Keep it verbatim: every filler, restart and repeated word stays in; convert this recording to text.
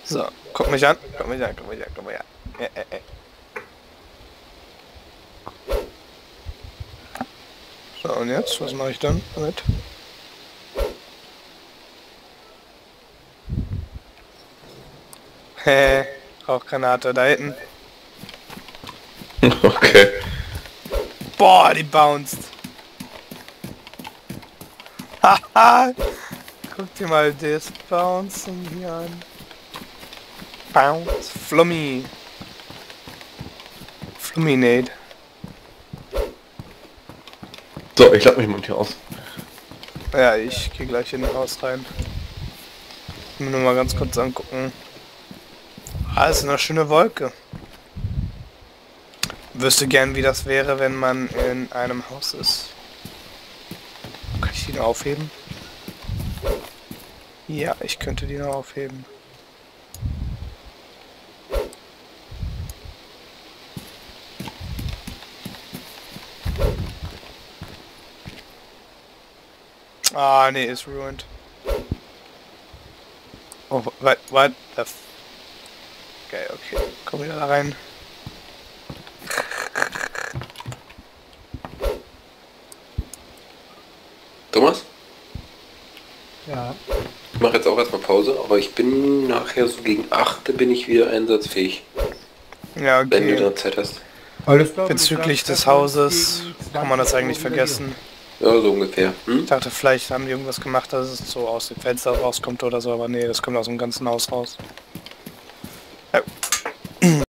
So, guck mich an, guck mich an, guck mich an, guck mich an. Äh, äh, äh. So, und jetzt, was mache ich dann damit? Hä, Rauchgranate da hinten. Okay. Boah, die bounced. Haha. Guck dir mal das Bouncen hier an. Bounce. Flummi. Flumminate. So, ich lade mich mal hier aus. Ja, ich gehe gleich in den Haus rein. Mir nur mal ganz kurz angucken. Ah, ist eine schöne Wolke. Wüsste gern, wie das wäre, wenn man in einem Haus ist. Kann ich die noch aufheben? Ja, ich könnte die noch aufheben. Ah, nee, ist ruined. Oh, what, what the f... Okay, okay. Komm wieder da rein. Thomas? Ja. Ich mache jetzt auch erstmal Pause, aber ich bin nachher so gegen acht bin ich wieder einsatzfähig. Ja, Wenn du okay. da Zeit hast. Alles klar. Bezüglich des Hauses kann man das eigentlich vergessen. Ja, so ungefähr. Hm? Ich dachte, vielleicht haben die irgendwas gemacht, dass es so aus dem Fenster rauskommt oder so, aber nee, das kommt aus dem ganzen Haus raus. Ja.